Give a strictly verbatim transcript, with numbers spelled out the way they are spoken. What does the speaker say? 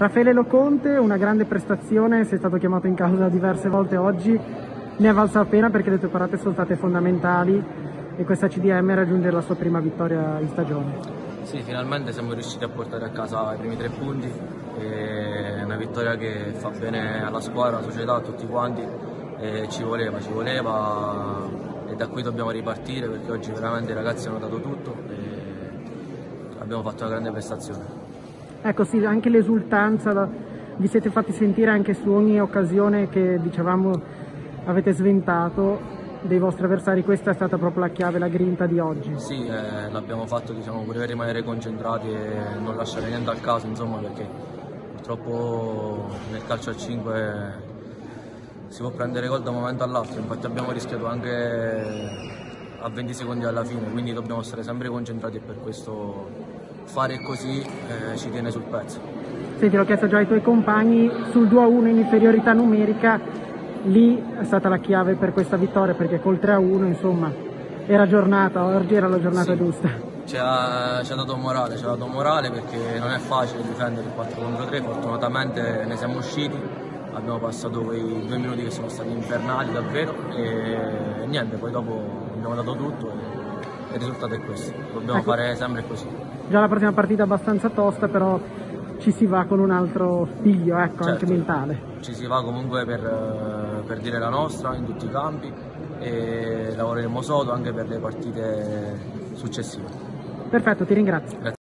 Raffaele Loconte, una grande prestazione, sei stato chiamato in causa diverse volte oggi, ne è valsa la pena perché le tue parate sono state fondamentali e questa C D M raggiunge la sua prima vittoria in stagione. Sì, finalmente siamo riusciti a portare a casa i primi tre punti, è una vittoria che fa bene alla squadra, alla società, a tutti quanti, e ci voleva, ci voleva e da qui dobbiamo ripartire perché oggi veramente i ragazzi hanno dato tutto e abbiamo fatto una grande prestazione. Ecco sì, anche l'esultanza, vi siete fatti sentire anche su ogni occasione che dicevamo avete sventato dei vostri avversari, questa è stata proprio la chiave, la grinta di oggi. Sì, eh, l'abbiamo fatto diciamo, pure per rimanere concentrati e non lasciare niente al caso, insomma, perché purtroppo nel calcio a cinque si può prendere gol da un momento all'altro, infatti abbiamo rischiato anche a venti secondi alla fine, quindi dobbiamo stare sempre concentrati e per questo fare così eh, ci tiene sul pezzo. Senti, l'ho chiesto già ai tuoi compagni, sul due a uno in inferiorità numerica, lì è stata la chiave per questa vittoria perché col tre a uno insomma era giornata, oggi era la giornata sì, giusta. Ci ha, ci ha dato morale, ci ha dato morale perché non è facile difendere il quattro contro tre, fortunatamente ne siamo usciti, abbiamo passato quei due minuti che sono stati infernali davvero e niente, poi dopo abbiamo dato tutto e il risultato è questo, dobbiamo ecco, fare sempre così. Già la prossima partita è abbastanza tosta, però ci si va con un altro piglio, ecco, certo, anche mentale. Ci si va comunque per, per dire la nostra in tutti i campi e lavoreremo sodo anche per le partite successive. Perfetto, ti ringrazio. Grazie.